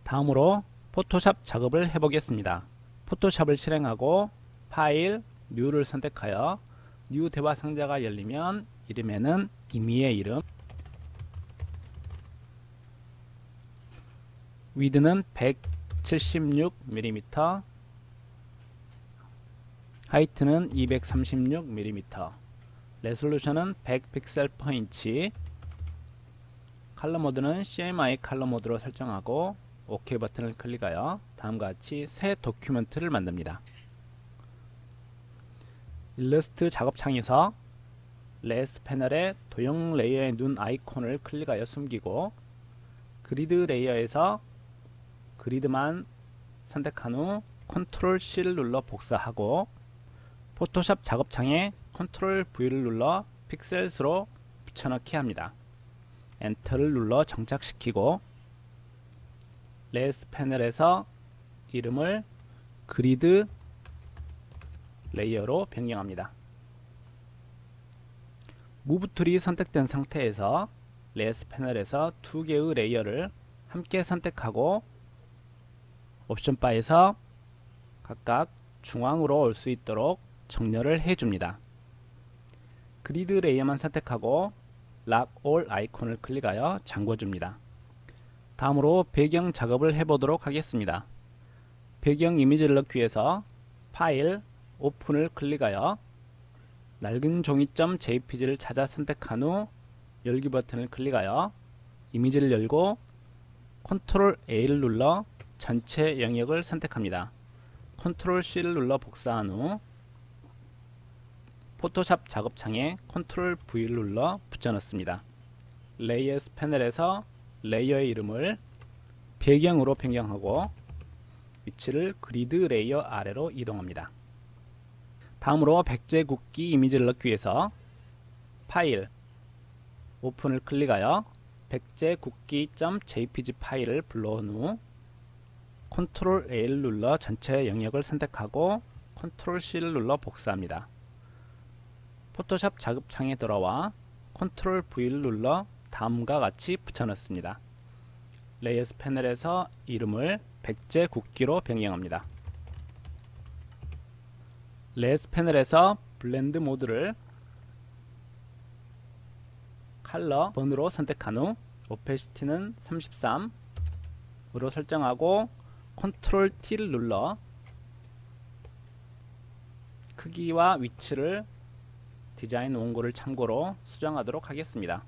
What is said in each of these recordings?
다음으로 포토샵 작업을 해보겠습니다. 포토샵을 실행하고 파일, 뉴를 선택하여 뉴 대화 상자가 열리면 이름에는 이미의 이름, 위드는 176mm, 하이트는 236mm, 레솔루션은 100픽셀/인치, 컬러 모드는 CMYK 컬러 모드로 설정하고 OK 버튼을 클릭하여 다음과 같이 새 도큐멘트를 만듭니다. 일러스트 작업창에서 레이스 패널의 도형 레이어의 눈 아이콘을 클릭하여 숨기고 그리드 레이어에서 그리드만 선택한 후 컨트롤 C를 눌러 복사하고 포토샵 작업창에 컨트롤 V를 눌러 픽셀스로 붙여넣기 합니다. 엔터를 눌러 정착시키고 레이스 패널에서 이름을 그리드 레이어로 변경합니다. 무브 툴이 선택된 상태에서 레이스 패널에서 두 개의 레이어를 함께 선택하고 옵션 바에서 각각 중앙으로 올 수 있도록 정렬을 해줍니다. 그리드 레이어만 선택하고 락 올 아이콘을 클릭하여 잠궈줍니다. 다음으로 배경 작업을 해보도록 하겠습니다. 배경 이미지를 넣기 위해서 파일, 오픈을 클릭하여 낡은 종이점 JPG를 찾아 선택한 후 열기 버튼을 클릭하여 이미지를 열고 컨트롤 A를 눌러 전체 영역을 선택합니다. 컨트롤 C를 눌러 복사한 후 포토샵 작업창에 컨트롤 V를 눌러 붙여넣습니다. 레이어스 패널에서 레이어의 이름을 배경으로 변경하고 위치를 그리드 레이어 아래로 이동합니다. 다음으로 백제 국기 이미지를 넣기 위해서 파일, 오픈을 클릭하여 백제 국기.jpg 파일을 불러온 후 컨트롤 A를 눌러 전체 영역을 선택하고 컨트롤 C를 눌러 복사합니다. 포토샵 작업창에 들어와 컨트롤 V를 눌러 다음과 같이 붙여넣습니다. 레이어스 패널에서 이름을 백제 국기로 변경합니다. 레이어스 패널에서 블렌드 모드를 컬러 번으로 선택한 후 오페시티는 33으로 설정하고 컨트롤 T를 눌러 크기와 위치를 디자인 원고를 참고로 수정하도록 하겠습니다.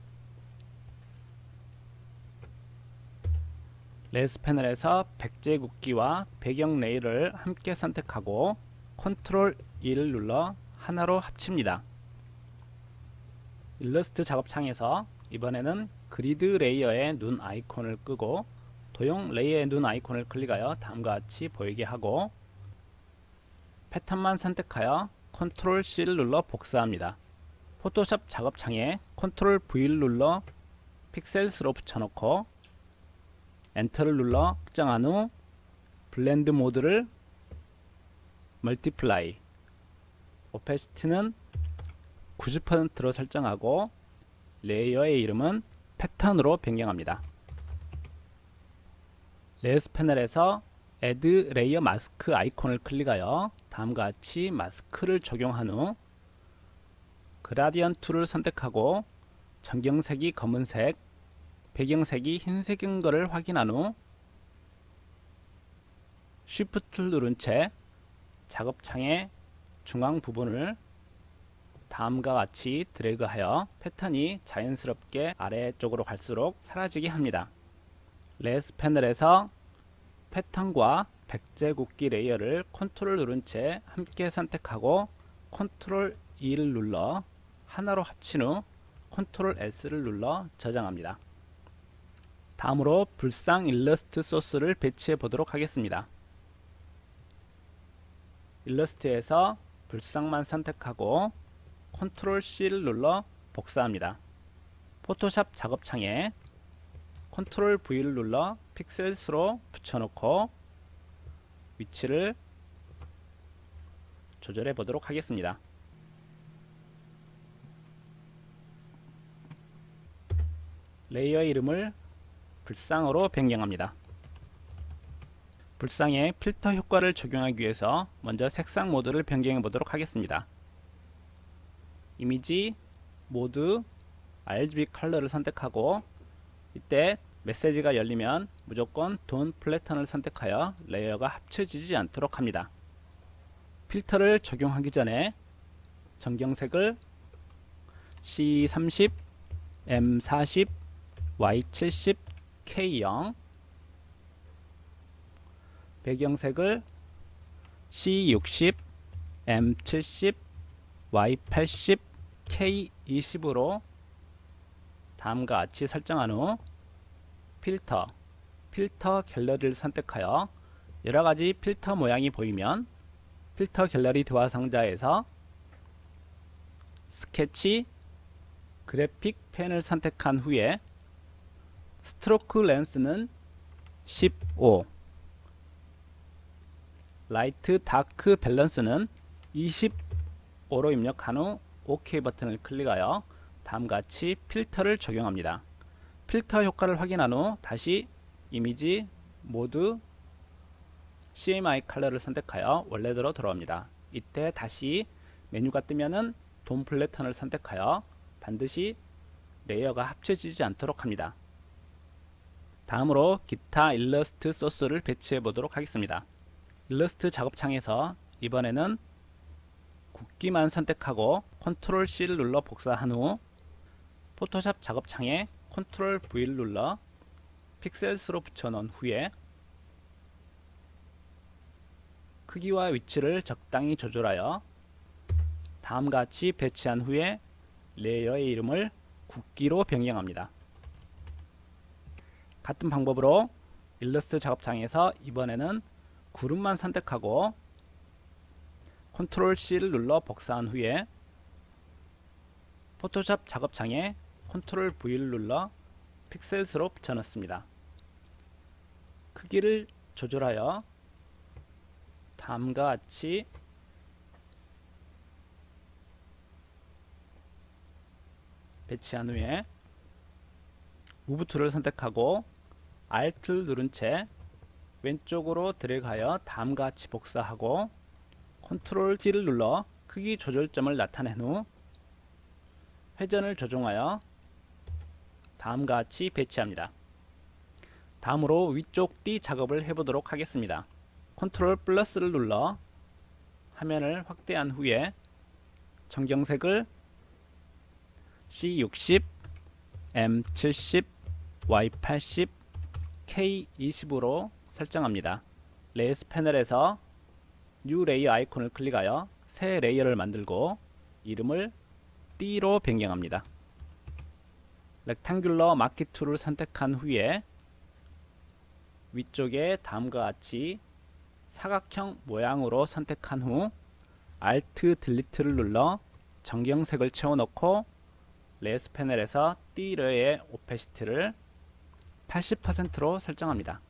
레이스 패널에서 백제 국기와 배경 레이어를 함께 선택하고 컨트롤 E를 눌러 하나로 합칩니다. 일러스트 작업창에서 이번에는 그리드 레이어의 눈 아이콘을 끄고 도형 레이어의 눈 아이콘을 클릭하여 다음과 같이 보이게 하고 패턴만 선택하여 컨트롤 C를 눌러 복사합니다. 포토샵 작업창에 컨트롤 V를 눌러 픽셀스로 붙여넣고 엔터를 눌러 확정한 후 블렌드 모드를 멀티플라이, 오페시티는 90%로 설정하고 레이어의 이름은 패턴으로 변경합니다. 레이어스 패널에서 Add 레이어 마스크 아이콘을 클릭하여 다음과 같이 마스크를 적용한 후 그라디언트를 선택하고 전경색이 검은색, 배경색이 흰색인 것을 확인한 후 Shift를 누른 채 작업창의 중앙 부분을 다음과 같이 드래그하여 패턴이 자연스럽게 아래쪽으로 갈수록 사라지게 합니다. 레이어스 패널에서 패턴과 백제 국기 레이어를 컨트롤 누른 채 함께 선택하고 컨트롤 E를 눌러 하나로 합친 후 컨트롤 S를 눌러 저장합니다. 다음으로 불상 일러스트 소스를 배치해 보도록 하겠습니다. 일러스트에서 불상만 선택하고 컨트롤 C를 눌러 복사합니다. 포토샵 작업창에 컨트롤 V를 눌러 픽셀스로 붙여놓고 위치를 조절해 보도록 하겠습니다. 레이어 이름을 불상으로 변경합니다. 불상에 필터 효과를 적용하기 위해서 먼저 색상 모드를 변경해 보도록 하겠습니다. 이미지, 모드, RGB 컬러를 선택하고 이때 메시지가 열리면 무조건 돈 플래턴을 선택하여 레이어가 합쳐지지 않도록 합니다. 필터를 적용하기 전에 전경색을 C30, M40, Y70, K0, 배경색을 C60, M70, Y80, K20으로 다음과 같이 설정한 후 필터 갤러리를 선택하여 여러가지 필터 모양이 보이면 필터 갤러리 도화 상자에서 스케치, 그래픽 펜을 선택한 후에 스트로크 렌스는 15, 라이트 다크 밸런스는 25로 입력한 후 OK 버튼을 클릭하여 다음같이 필터를 적용합니다. 필터 효과를 확인한 후 다시 이미지, 모드, CMY 컬러를 선택하여 원래대로 돌아옵니다. 이때 다시 메뉴가 뜨면은 돈 플래턴을 선택하여 반드시 레이어가 합쳐지지 않도록 합니다. 다음으로 기타 일러스트 소스를 배치해 보도록 하겠습니다. 일러스트 작업창에서 이번에는 굵기만 선택하고 컨트롤 C를 눌러 복사한 후 포토샵 작업창에 컨트롤 V를 눌러 픽셀스로 붙여놓은 후에 크기와 위치를 적당히 조절하여 다음과 같이 배치한 후에 레이어의 이름을 굵기로 변경합니다. 같은 방법으로 일러스트 작업창에서 이번에는 구름만 선택하고 컨트롤 C를 눌러 복사한 후에 포토샵 작업창에 컨트롤 V를 눌러 픽셀스로 붙여넣습니다. 크기를 조절하여 다음과 같이 배치한 후에 무브 툴을 선택하고 Alt를 누른 채 왼쪽으로 드래그하여 다음과 같이 복사하고 컨트롤 D를 눌러 크기 조절점을 나타낸 후 회전을 조정하여 다음과 같이 배치합니다. 다음으로 위쪽 D 작업을 해보도록 하겠습니다. 컨트롤 플러스를 눌러 화면을 확대한 후에 전경색을 C60, M70, Y80, K20으로 설정합니다. 레이어스 패널에서 뉴 레이어 아이콘을 클릭하여 새 레이어를 만들고 이름을 D로 변경합니다. 렉탱귤러 마키 툴을 선택한 후에 위쪽에 다음과 같이 사각형 모양으로 선택한 후 Alt 딜리트를 눌러 전경색을 채워넣고 레이어스 패널에서 D레이어의 오페시티를 80%로 설정합니다.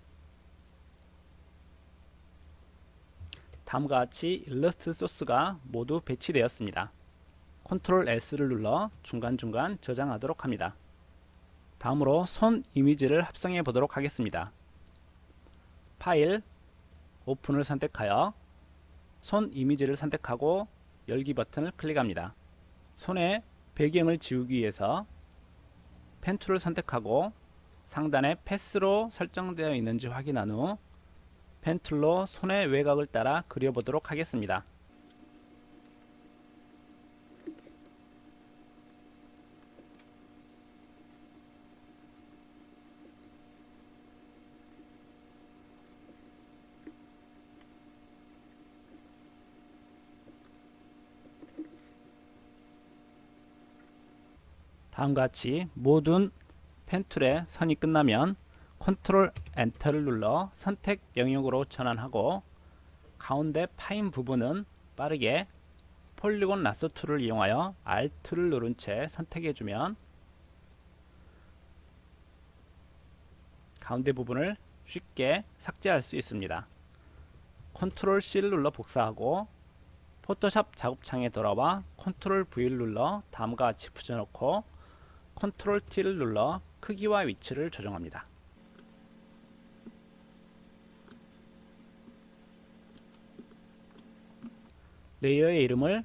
다음과 같이 일러스트 소스가 모두 배치되었습니다. 컨트롤 S를 눌러 중간중간 저장하도록 합니다. 다음으로 손 이미지를 합성해 보도록 하겠습니다. 파일, 오픈을 선택하여 손 이미지를 선택하고 열기 버튼을 클릭합니다. 손의 배경을 지우기 위해서 펜 툴을 선택하고 상단에 패스로 설정되어 있는지 확인한 후 펜 툴로 손의 외곽을 따라 그려보도록 하겠습니다. 다음과 같이 모든 펜툴의 선이 끝나면 컨트롤 엔터를 눌러 선택 영역으로 전환하고 가운데 파인 부분은 빠르게 폴리곤 라서 툴을 이용하여 Alt를 누른 채 선택해주면 가운데 부분을 쉽게 삭제할 수 있습니다. 컨트롤 C를 눌러 복사하고 포토샵 작업창에 돌아와 컨트롤 V를 눌러 다음과 같이 붙여넣고 컨트롤 T를 눌러 크기와 위치를 조정합니다. 레이어의 이름을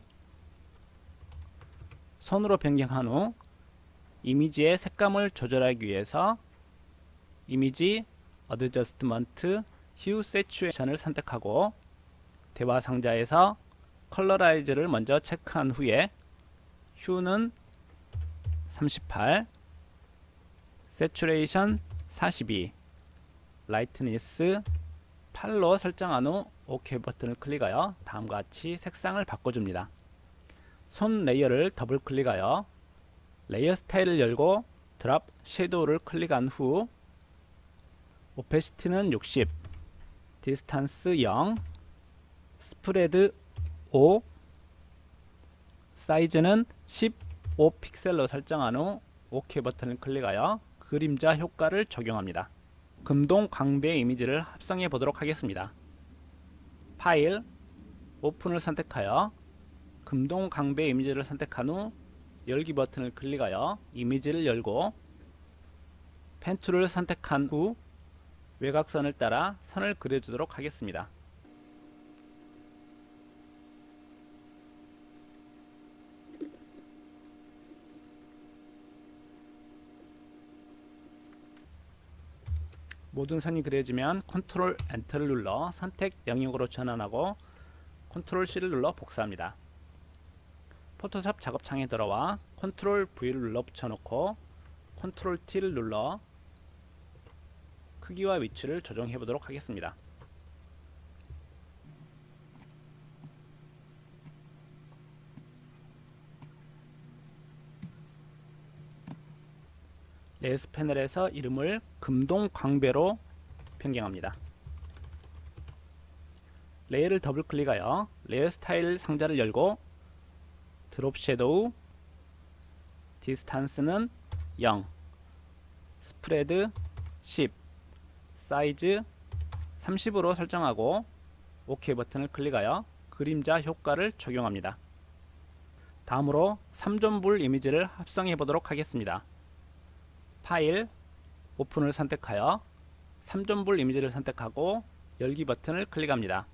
손으로 변경한 후 이미지의 색감을 조절하기 위해서 이미지 어드저스트먼트 휴 세츄에이션을 선택하고 대화 상자에서 컬러라이즈를 먼저 체크한 후에 휴는 38, 세츄레이션 42, 라이트니스 8로 설정한 후 OK 버튼을 클릭하여 다음과 같이 색상을 바꿔줍니다. 손 레이어를 더블 클릭하여 레이어 스타일을 열고 드랍 섀도우를 클릭한 후 오페시티는 60, 디스턴스 0, 스프레드 5, 사이즈는 15 픽셀로 설정한 후 OK 버튼을 클릭하여 그림자 효과를 적용합니다. 금동 광배 이미지를 합성해 보도록 하겠습니다. 파일, 오픈을 선택하여 금동 광배 이미지를 선택한 후 열기 버튼을 클릭하여 이미지를 열고 펜 툴을 선택한 후 외곽선을 따라 선을 그려주도록 하겠습니다. 모든 선이 그려지면 컨트롤 엔터를 눌러 선택 영역으로 전환하고 컨트롤 C를 눌러 복사합니다. 포토샵 작업창에 들어와 컨트롤 V를 눌러 붙여놓고 컨트롤 T를 눌러 크기와 위치를 조정해 보도록 하겠습니다. 레이어스 패널에서 이름을 금동 광배로 변경합니다. 레이어를 더블 클릭하여 레이어 스타일 상자를 열고 드롭 섀도우, 디스턴스는 0, 스프레드 10, 사이즈 30으로 설정하고 OK 버튼을 클릭하여 그림자 효과를 적용합니다. 다음으로 3존불 이미지를 합성해 보도록 하겠습니다. 파일, 오픈을 선택하여 3존불 이미지를 선택하고 열기 버튼을 클릭합니다.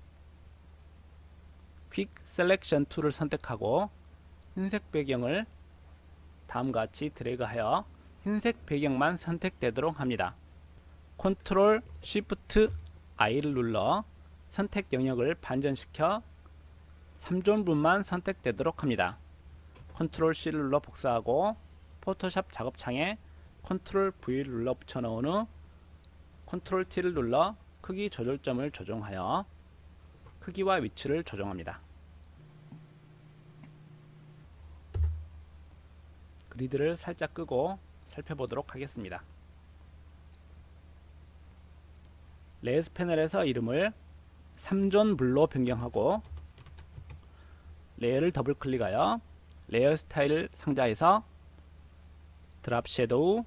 퀵 셀렉션 툴을 선택하고 흰색 배경을 다음과 같이 드래그하여 흰색 배경만 선택되도록 합니다. 컨트롤 쉬프트 I를 눌러 선택 영역을 반전시켜 3존분만 선택되도록 합니다. 컨트롤 C를 눌러 복사하고 포토샵 작업창에 컨트롤 V를 눌러 붙여넣은 후 컨트롤 T를 눌러 크기 조절점을 조정하여 크기와 위치를 조정합니다. 그리드를 살짝 끄고 살펴보도록 하겠습니다. 레이어스 패널에서 이름을 3존 블로 변경하고 레이어를 더블 클릭하여 레이어 스타일 상자에서 드랍 섀도우,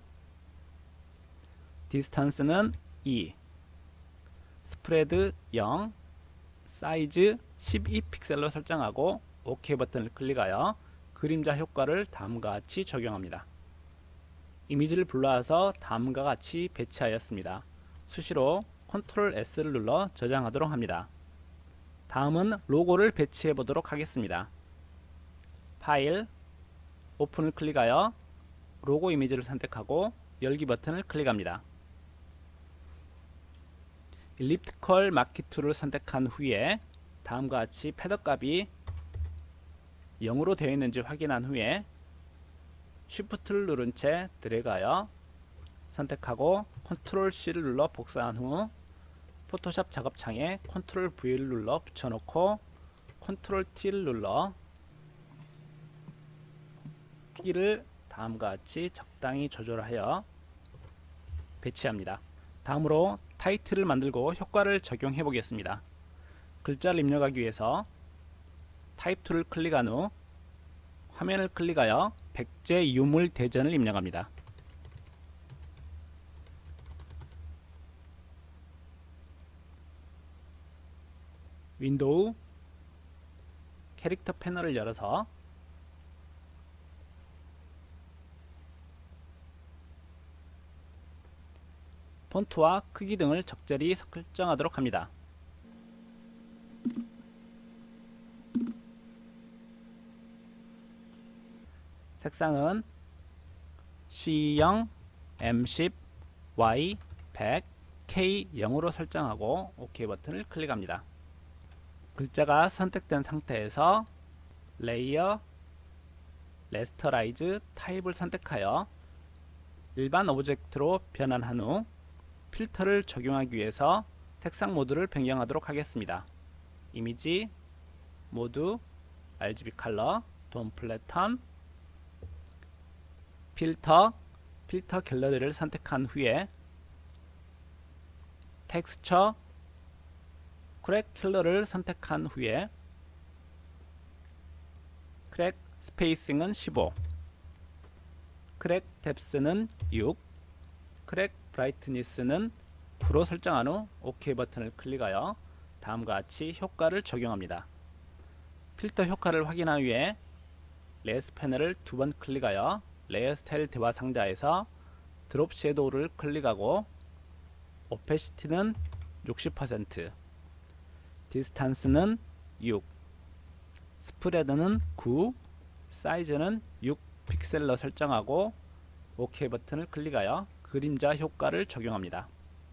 디스턴스는 2, 스프레드 0, 사이즈 12 픽셀로 설정하고 OK 버튼을 클릭하여 그림자 효과를 다음과 같이 적용합니다. 이미지를 불러와서 다음과 같이 배치하였습니다. 수시로 컨트롤 S를 눌러 저장하도록 합니다. 다음은 로고를 배치해 보도록 하겠습니다. 파일, 오픈을 클릭하여 로고 이미지를 선택하고 열기 버튼을 클릭합니다. 일리프티컬 마키 툴을 선택한 후에 다음과 같이 패더 값이 0으로 되어 있는지 확인한 후에 쉬프트를 누른 채 드래그하여 선택하고 컨트롤 C를 눌러 복사한 후 포토샵 작업창에 컨트롤 V를 눌러 붙여놓고 컨트롤 T를 눌러 크기를 다음과 같이 적당히 조절하여 배치합니다. 다음으로 타이틀을 만들고 효과를 적용해 보겠습니다. 글자를 입력하기 위해서 타입 툴을 클릭한 후 화면을 클릭하여 백제 유물 대전을 입력합니다. 윈도우 캐릭터 패널을 열어서 폰트와 크기 등을 적절히 설정하도록 합니다. 색상은 C0, M10, Y 100, K 0으로 설정하고 OK 버튼을 클릭합니다. 글자가 선택된 상태에서 레이어, 레스터라이즈 타입을 선택하여 일반 오브젝트로 변환한 후 필터를 적용하기 위해서 색상 모드를 변경하도록 하겠습니다. 이미지, 모드, RGB 컬러, 돈 플래턴, 필터 갤러리를 선택한 후에 텍스처, 크랙 킬러를 선택한 후에 크랙 스페이싱은 15, 크랙 뎁스는 6, 크랙 브라이트니스는 9로 설정한 후 OK 버튼을 클릭하여 다음과 같이 효과를 적용합니다. 필터 효과를 확인한 후에 레이어스 패널을 두 번 클릭하여 레이어 스타일 대화 상자에서 드롭 섀도우를 클릭하고 오페시티는 60%, 디스탄스는 6, 스프레드는 9, 사이즈는 6 픽셀로 설정하고 OK 버튼을 클릭하여 그림자 효과를 적용합니다.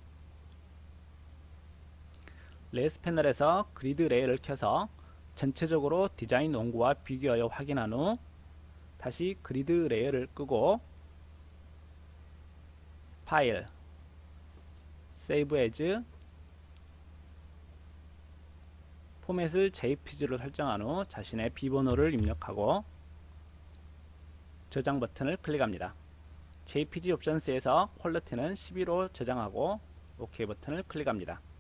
레이어스 패널에서 그리드 레이어를 켜서 전체적으로 디자인 원고와 비교하여 확인한 후 다시 그리드 레이어를 끄고 파일, 세이브 에즈, 포맷을 JPG로 설정한 후 자신의 비번호를 입력하고 저장 버튼을 클릭합니다. JPG 옵션스에서 퀄리티는 12로 저장하고 OK 버튼을 클릭합니다.